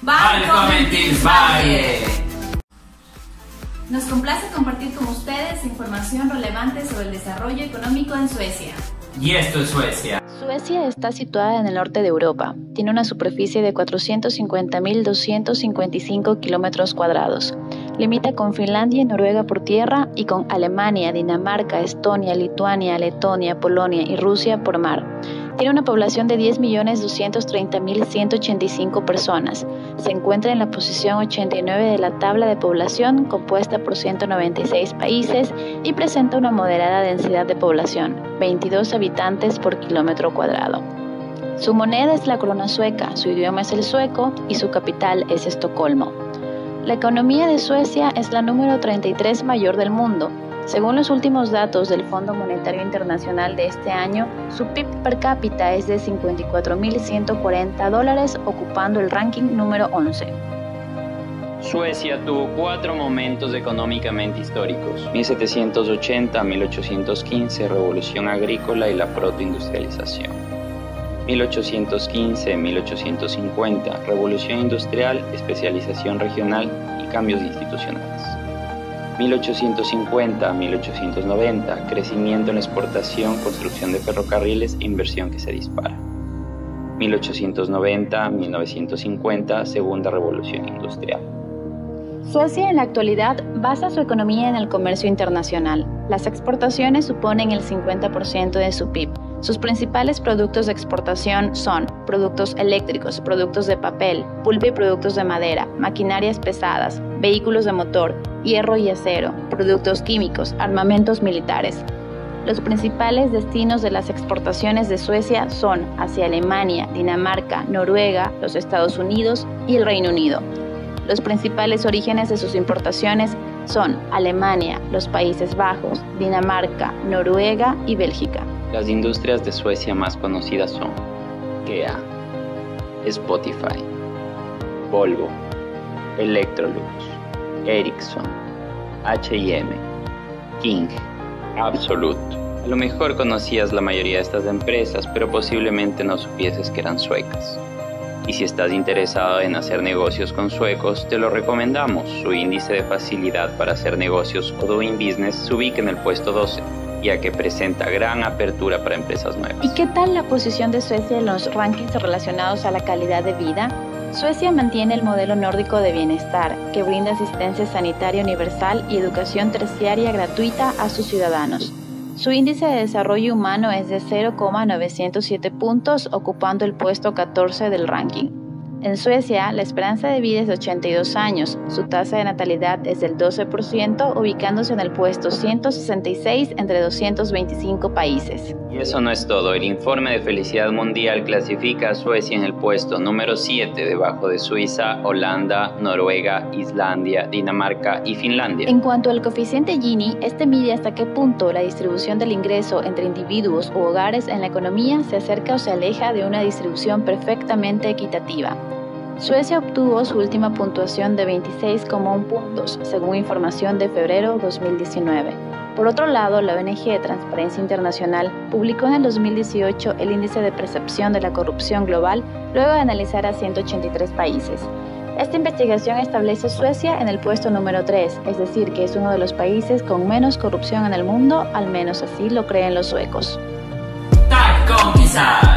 Välkommen till Sverige. Nos complace compartir con ustedes información relevante sobre el desarrollo económico en Suecia. Y esto es Suecia. Suecia está situada en el norte de Europa. Tiene una superficie de 450.255 kilómetros cuadrados. Limita con Finlandia y Noruega por tierra y con Alemania, Dinamarca, Estonia, Lituania, Letonia, Polonia y Rusia por mar. Tiene una población de 10.230.185 personas. Se encuentra en la posición 89 de la tabla de población, compuesta por 196 países, y presenta una moderada densidad de población, 22 habitantes por kilómetro cuadrado. Su moneda es la corona sueca, su idioma es el sueco y su capital es Estocolmo. La economía de Suecia es la número 33 mayor del mundo. Según los últimos datos del Fondo Monetario Internacional de este año, su PIB per cápita es de $54.140, ocupando el ranking número 11. Suecia tuvo 4 momentos económicamente históricos: 1780 a 1815, revolución agrícola y la protoindustrialización; 1815-1850, revolución industrial, especialización regional y cambios institucionales; 1850-1890, crecimiento en la exportación, construcción de ferrocarriles e inversión que se dispara; 1890-1950, segunda revolución industrial. Suecia en la actualidad basa su economía en el comercio internacional. Las exportaciones suponen el 50% de su PIB. Sus principales productos de exportación son productos eléctricos, productos de papel, pulpa y productos de madera, maquinarias pesadas, vehículos de motor, hierro y acero, productos químicos, armamentos militares. Los principales destinos de las exportaciones de Suecia son hacia Alemania, Dinamarca, Noruega, los Estados Unidos y el Reino Unido. Los principales orígenes de sus importaciones son Alemania, los Países Bajos, Dinamarca, Noruega y Bélgica. Las industrias de Suecia más conocidas son IKEA, Spotify, Volvo, Electrolux, Ericsson, H&M, King, Absolut. A lo mejor conocías la mayoría de estas empresas, pero posiblemente no supieses que eran suecas. Y si estás interesado en hacer negocios con suecos, te lo recomendamos. Su índice de facilidad para hacer negocios o doing business se ubica en el puesto 12, ya que presenta gran apertura para empresas nuevas. ¿Y qué tal la posición de Suecia en los rankings relacionados a la calidad de vida? Suecia mantiene el modelo nórdico de bienestar, que brinda asistencia sanitaria universal y educación terciaria gratuita a sus ciudadanos. Su índice de desarrollo humano es de 0,907 puntos, ocupando el puesto 14 del ranking. En Suecia, la esperanza de vida es de 82 años, su tasa de natalidad es del 12%, ubicándose en el puesto 166 entre 225 países. Y eso no es todo. El informe de felicidad mundial clasifica a Suecia en el puesto número 7, debajo de Suiza, Holanda, Noruega, Islandia, Dinamarca y Finlandia. En cuanto al coeficiente Gini, este mide hasta qué punto la distribución del ingreso entre individuos u hogares en la economía se acerca o se aleja de una distribución perfectamente equitativa. Suecia obtuvo su última puntuación de 26,1 puntos, según información de febrero 2019. Por otro lado, la ONG Transparencia Internacional publicó en el 2018 el índice de percepción de la corrupción global, luego de analizar a 183 países. Esta investigación establece a Suecia en el puesto número 3, es decir, que es uno de los países con menos corrupción en el mundo, al menos así lo creen los suecos. Tack kompisar!